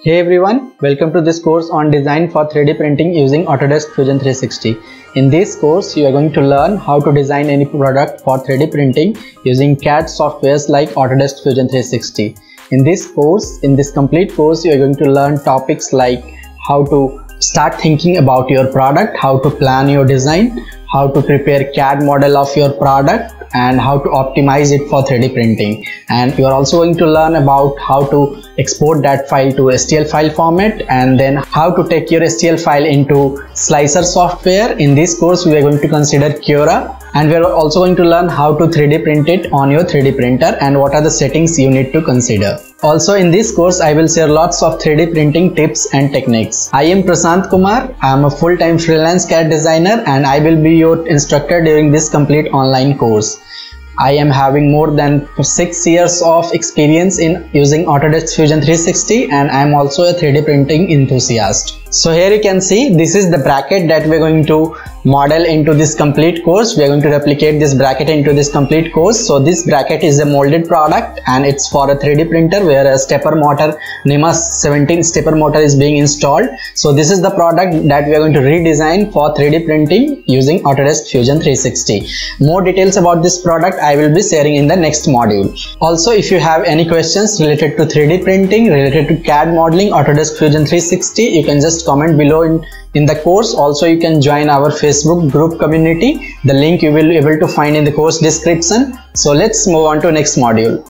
Hey everyone, welcome to this course on design for 3D printing using Autodesk Fusion 360. In this course, you are going to learn how to design any product for 3D printing using CAD softwares like Autodesk Fusion 360. In this complete course, you are going to learn topics like how to start thinking about your product, how to plan your design, how to prepare CAD model of your product, and how to optimize it for 3D printing. And you are also going to learn about how to export that file to STL file format, and then how to take your STL file into slicer software. In this course, we are going to consider Cura, and we are also going to learn how to 3D print it on your 3D printer and what are the settings you need to consider. Also in this course, I will share lots of 3D printing tips and techniques. I am Prashant Kumar. I am a full-time freelance CAD designer and I will be your instructor during this complete online course. I am having more than 6 years of experience in using Autodesk Fusion 360, and I am also a 3D printing enthusiast. So here you can see this is the bracket that we are going to model into this complete course. We are going to replicate this bracket into this complete course. So this bracket is a molded product and it's for a 3D printer where a stepper motor, NIMAS 17 stepper motor is being installed. So this is the product that we are going to redesign for 3D printing using Autodesk Fusion 360. More details about this product I will be sharing in the next module. Also, if you have any questions related to 3D printing, related to CAD modeling, Autodesk Fusion 360, you can just comment below in the course. Also, you can join our Facebook group community. The link you will be able to find in the course description. So let's move on to next module.